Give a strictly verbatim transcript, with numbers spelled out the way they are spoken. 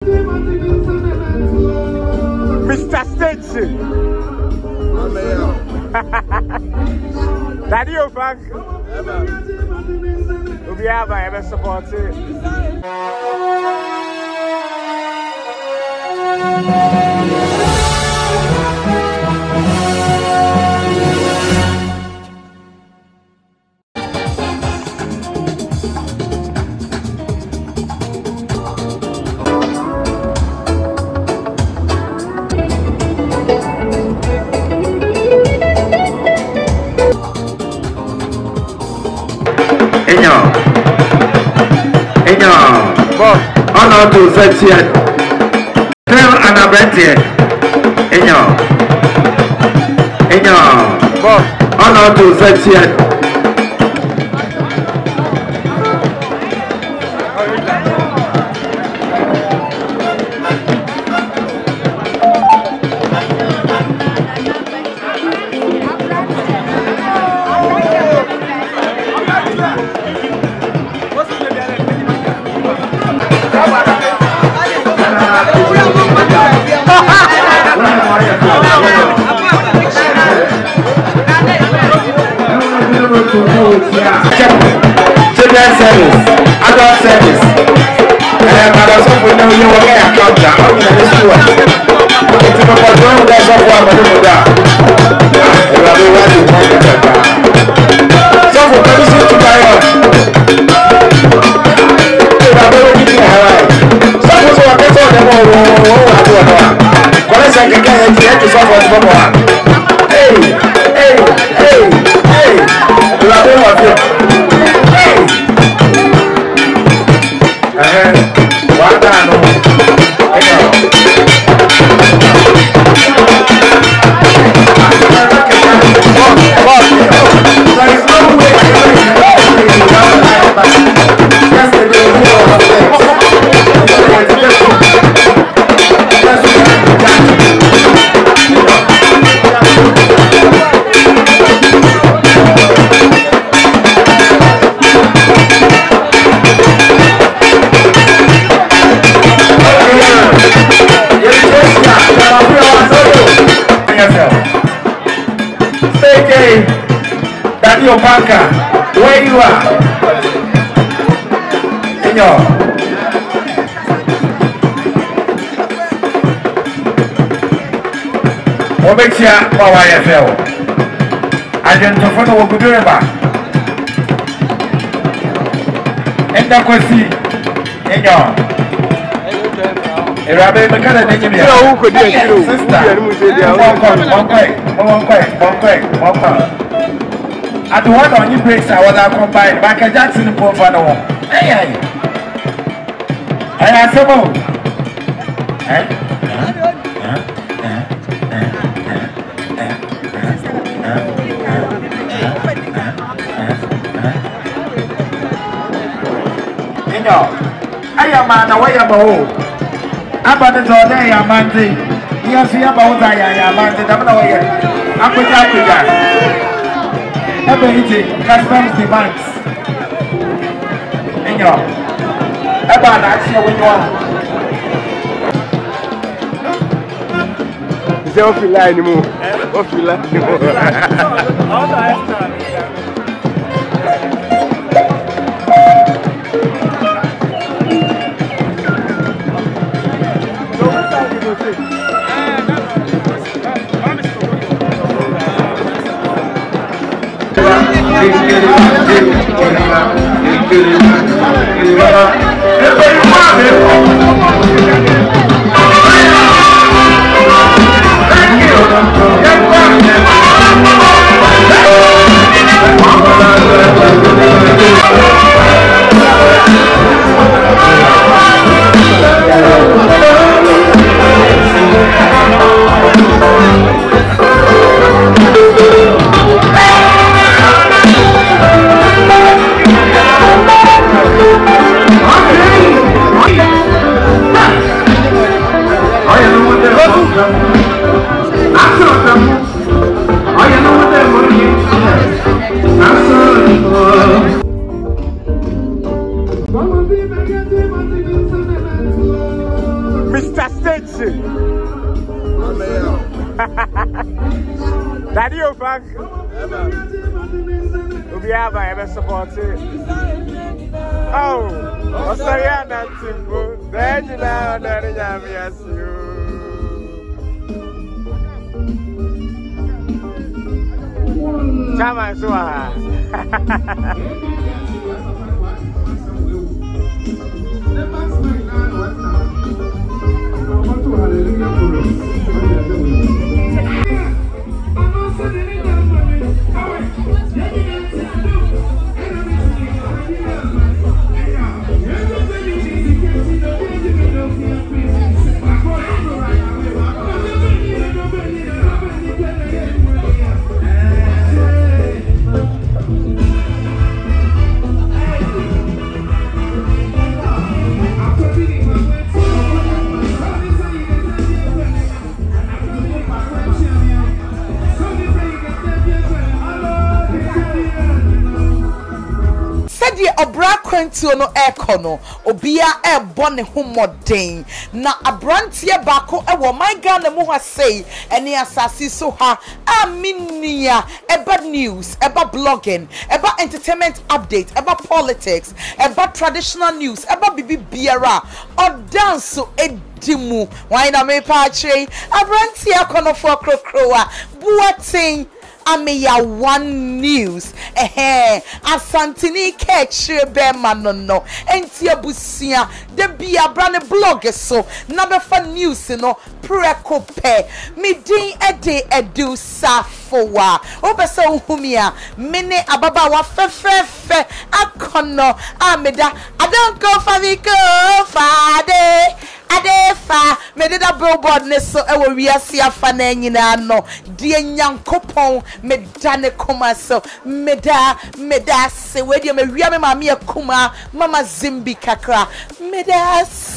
Mister StayJay. Daddy Opanka. We have ever supported. Unauthorized. Tell an abentie. Enyo. Enyo. Unauthorized. Children's service, adult service. And I also know you will get a counter. How can I do it? It's a problem that's of one of them. So for permission to buy up. Some people are better than one. What is I can get to someone from one? Hey, hey, hey, hey. You are doing what you StayJay and Opanka, where you are? Enyo. Obexia Power F L. Agentofano Wogudureba. Enda Kwesi. Enyo. Erabe mekana nenye mia. Yo, uko dia kiro. Sister. At the one on you breaks, I was out combined. Michael Jackson for no one. Hey, hey. Hey, I said, oh. Hey. You know, I am man away about. Abandoned all day, I'm Monday. Yes, we have about I am Monday. I'm not away. I'm with Africa. Every customs demands. And you're about actually when you are. Is there off your line anymore? Off your line anymore. Mister StayJay. Daddy Opanka. We have a support it. Oh, what's the other thing? Then you know that I have yes you. Chama sua. Obra kwentio no ekono obia e bone homodin na abrantie bako e wo my Ghana mu ha sei ene asasi so ha aminia eba news eba blogging eba entertainment update eba politics eba traditional news eba bibi biara o dance edimu why na me pa chei abrantie kono for krokroa buatin Ameya one news eh asantini ketche be manono enti abusia de bia brane blog so na be fa news no prekope me din ede edu safowa obese ohumia mene ababa wa fefefe akono ameda I don't go for the go fade adefa me did a billboard ne so e wo wiase afa na nyina no de nyankopon me dane koma so me da me da se we de me wia me ma me akuma mama zimbi kakra me da